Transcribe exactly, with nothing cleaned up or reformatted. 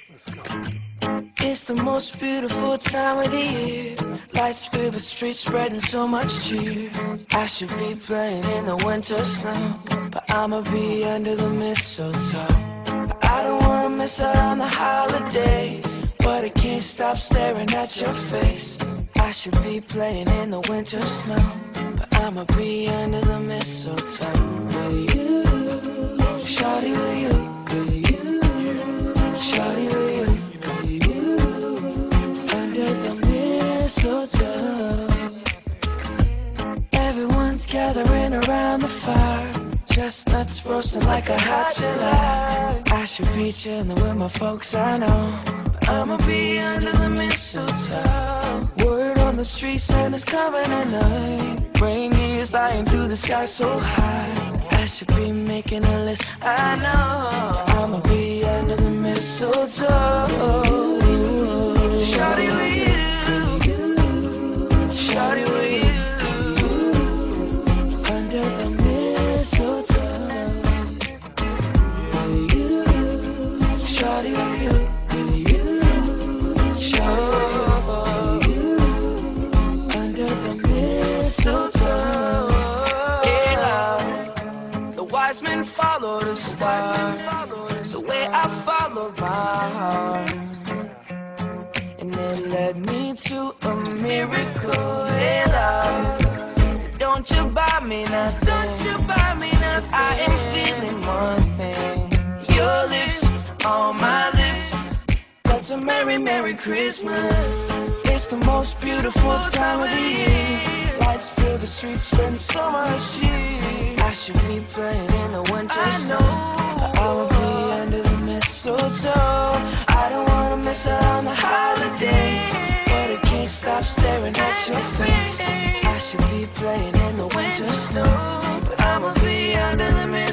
Let's go. It's the most beautiful time of the year. Lights fill the streets, spreading so much cheer. I should be playing in the winter snow, but I'ma be under the mistletoe. I don't wanna miss out on the holiday, but I can't stop staring at your face. I should be playing in the winter snow, but I'ma be under the mistletoe. With you, shawty, with you, with you, shawty, with you, with you, under the mistletoe. Everyone's gathering around the fire, chestnuts roasting like a hot July. I should be chilling with my folks, I know, but I'ma be under the mistletoe. Word on the street, Santa's coming tonight. Reindeer's flying through the sky so high. I should be making a list, I know. I'ma be under the mistletoe. Shawty with you, shawty with you, under the mistletoe. With you, shawty with you, with you, shawty with you, under the mistletoe. Yeah, the wise men follow the star, the way I follow my heart, and it led me to a miracle. Hey, love, don't you buy me nothing, don't you buy me nothing, 'cause I am feeling one thing. Your lips on my lips, that's a merry, merry Christmas. It's the most beautiful time of the year. Lights fill the streets, spend so much cheer. I should be playing in the winter snow, but I will be under the mistletoe. I don't wanna miss out on the holiday, but I can't stop staring at your face. I should be playing in the winter snow, but I'ma be under the mistletoe.